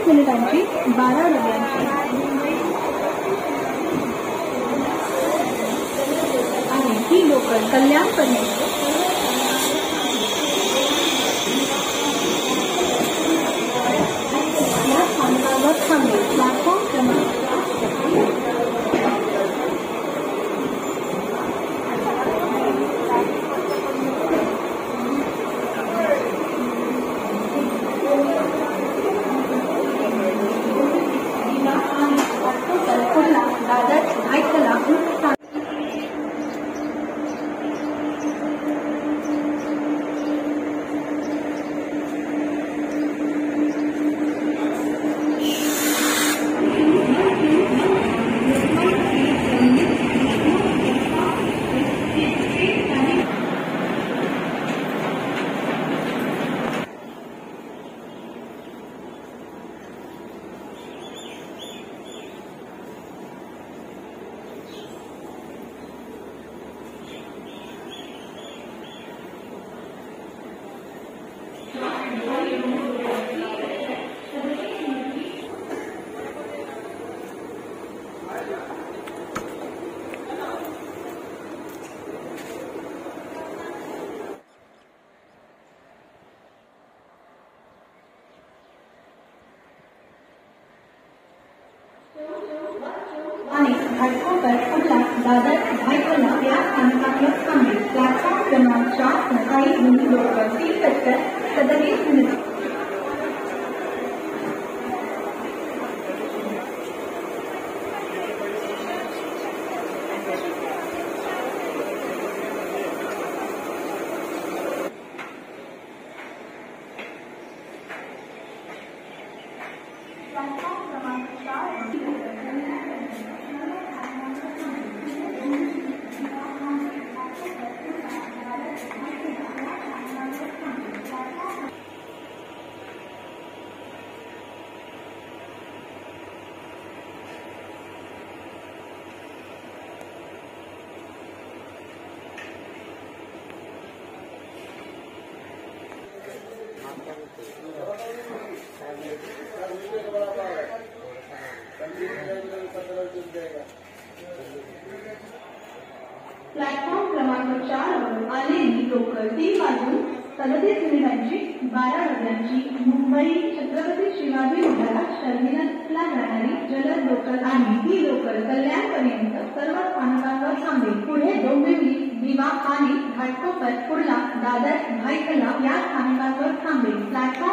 मिनिटांची 12 डब्यांची आणि ही लोकल कल्याणपर्यंत या स्थानकावर थांबेल. प्लॅटफॉर्म क्रमांक आणि घाटकोपर कुर्ला दादर भायखला या स्थानकावर थांबेल. प्लॅटफॉर्म क्रमांक 4 सकाळी दोन्ही लोकल 3:37 प्लॅटफॉर्म क्रमांक 4 वर आलेली लोकल 3:37 मिनिटांची 12 डब्यांची मुंबई छत्रपती शिवाजी महाराज टर्मिनसला जाणारी जलद लोकल आणि ही लोकल कल्याणपर्यंत सर्व स्थानकांवर थांबेल. पुढे डोंबिवली, दिवा आणि घाटकोपर कुर्ला दादर भायखला या स्थानकांवर थांबेल. प्लॅटफॉर्म